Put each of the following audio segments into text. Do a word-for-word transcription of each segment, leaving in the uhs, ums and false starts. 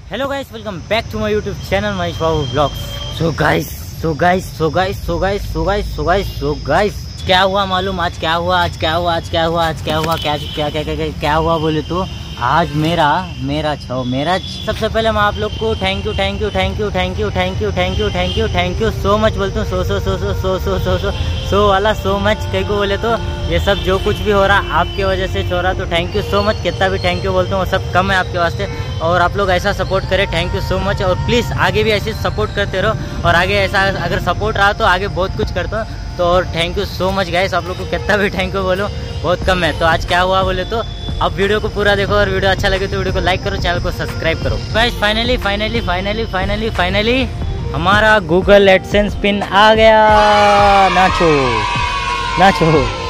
Hello guys, welcome back to my YouTube channel Mahesh Babu vlogs. So guys so guys so guys so guys so guys so guys so guys क्या हुआ मालूम? आज क्या हुआ आज क्या हुआ आज क्या हुआ आज क्या हुआ क्या क्या क्या क्या क्या हुआ बोले तो आज मेरा मेरा छो मेरा सबसे पहले मैं आप लोग को thank you thank you thank you thank you thank you thank you thank you thank you so much बोलता हूँ। सो सो सो सो सो सो सो सो सो वाला सो मच कहीं को बोले तो ये सब जो कुछ भी हो रहा आपके वजह से हो रहा, तो थैंक यू सो मच। कितना भी थैंक यू बोलता हूँ वो सब कम है आपके वास्ते, और आप लोग ऐसा सपोर्ट करें, थैंक यू सो मच। और प्लीज़ आगे भी ऐसे सपोर्ट करते रहो, और आगे ऐसा अगर सपोर्ट रहा तो आगे बहुत कुछ करता हूँ। तो और thank you so much guys, आप लोग को कितना भी थैंक यू बोलो बहुत कम है। तो आज क्या हुआ बोले तो अब वीडियो को पूरा देखो, और वीडियो अच्छा लगे तो वीडियो को लाइक करो, चैनल को सब्सक्राइब करो। Guys finally finally finally finally finally हमारा गूगल एडसेंस पिन आ गया। नाचो नाचो,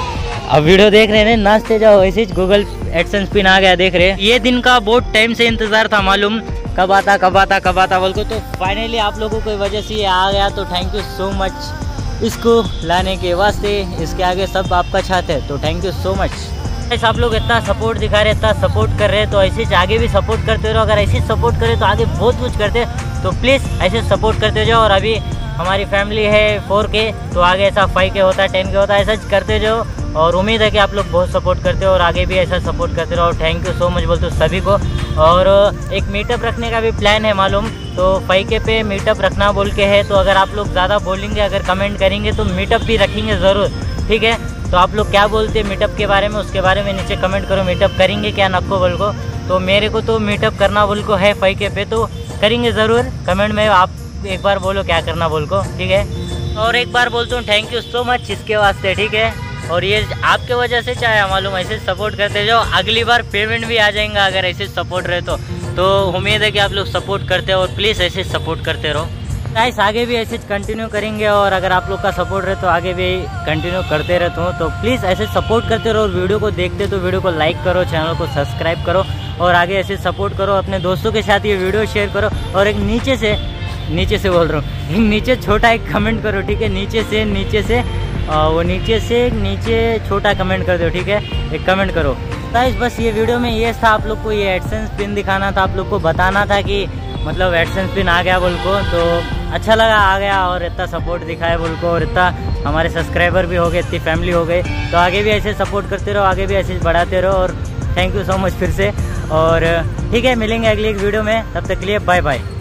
अब वीडियो देख रहे हैं नाचते जाओ, ऐसे ही गूगल एडसेंस पिन आ गया। देख रहे हैं ये दिन का बहुत टाइम से इंतजार था, मालूम कब आता कब आता कब आता बोल को, तो फाइनली आप लोगों की वजह से ये आ गया। तो थैंक यू सो मच इसको लाने के वास्ते, इसके आगे सब आपका साथ है, तो थैंक यू सो मच। ऐसे आप लोग इतना सपोर्ट दिखा रहे, इतना सपोर्ट कर रहे हैं, तो ऐसे आगे भी सपोर्ट करते रहो। अगर ऐसे सपोर्ट करें तो आगे बहुत कुछ करते, तो प्लीज़ ऐसे सपोर्ट करते जाओ। और अभी हमारी फैमिली है फोर के, तो आगे ऐसा फाइव के होता है, टेन के होता है, ऐसा करते जाओ। और उम्मीद है कि आप लोग बहुत सपोर्ट करते हो और आगे भी ऐसा सपोर्ट करते रहो। थैंक यू सो मच बोलते हो सभी को। और एक मीटअप रखने का भी प्लान है मालूम, तो फाइव के पे मीटअप रखना बोल के है। तो अगर आप लोग ज़्यादा बोलेंगे, अगर कमेंट करेंगे तो मीटअप भी रखेंगे ज़रूर, ठीक है? तो आप लोग क्या बोलते हैं मीटअप के बारे में, उसके बारे में नीचे कमेंट करो। मीटअप करेंगे क्या नको बोल को, तो मेरे को तो मीटअप करना बोल को है फाइव के पे, तो करेंगे ज़रूर। कमेंट में आप एक बार बोलो क्या करना बोल को, ठीक है? और एक बार बोलता हूँ थैंक यू सो मच इसके वास्ते, ठीक है? और ये आपके वजह से चाहे मालूम, ऐसे सपोर्ट करते जाओ, अगली बार पेमेंट भी आ जाएगा अगर ऐसे सपोर्ट रहे तो। तो उम्मीद है कि आप लोग सपोर्ट करते हो, और प्लीज़ ऐसे सपोर्ट करते रहो गाइस। आगे भी ऐसे कंटिन्यू करेंगे, और अगर आप लोग का सपोर्ट रहे तो आगे भी कंटिन्यू करते रहता हूँ। तो प्लीज़ ऐसे सपोर्ट करते रहो, और वीडियो को देखते तो वीडियो को लाइक करो, चैनल को सब्सक्राइब करो, और आगे ऐसे सपोर्ट करो। अपने दोस्तों के साथ ये वीडियो शेयर करो, और एक नीचे से नीचे से बोल रहा हूँ नीचे छोटा एक कमेंट करो, ठीक है? नीचे से नीचे से वो नीचे से नीचे छोटा कमेंट कर दो, ठीक है? एक कमेंट करो गाइस। बस ये वीडियो में ये था, आप लोग को ये एडसेंस पिन दिखाना था, आप लोग को बताना था कि मतलब एडसेंस पिन आ गया बोल को। तो अच्छा लगा आ गया, और इतना सपोर्ट दिखाया बोल को, और इतना हमारे सब्सक्राइबर भी हो गए, इतनी फैमिली हो गई। तो आगे भी ऐसे सपोर्ट करते रहो, आगे भी ऐसे बढ़ाते रहो, और थैंक यू सो मच फिर से। और ठीक है, मिलेंगे अगली एक वीडियो में, तब तक के लिए बाय बाय।